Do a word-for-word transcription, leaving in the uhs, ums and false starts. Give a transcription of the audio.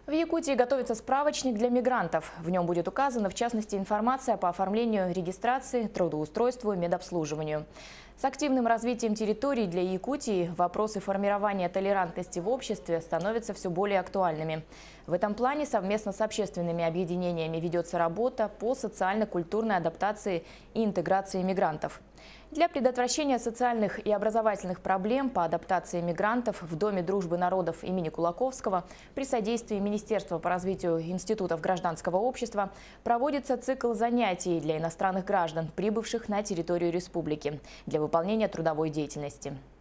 В Якутии готовится справочник для мигрантов. В нем будет указана, в частности, информация по оформлению регистрации, трудоустройству и медобслуживанию. С активным развитием территорий для Якутии вопросы формирования толерантности в обществе становятся все более актуальными. В этом плане совместно с общественными объединениями ведется работа по социально-культурной адаптации и интеграции мигрантов. Для предотвращения социальных и образовательных проблем по адаптации мигрантов в Доме дружбы народов имени Кулаковского при содействии Министерства по развитию институтов гражданского общества проводится цикл занятий для иностранных граждан, прибывших на территорию республики, для выполнения трудовой деятельности.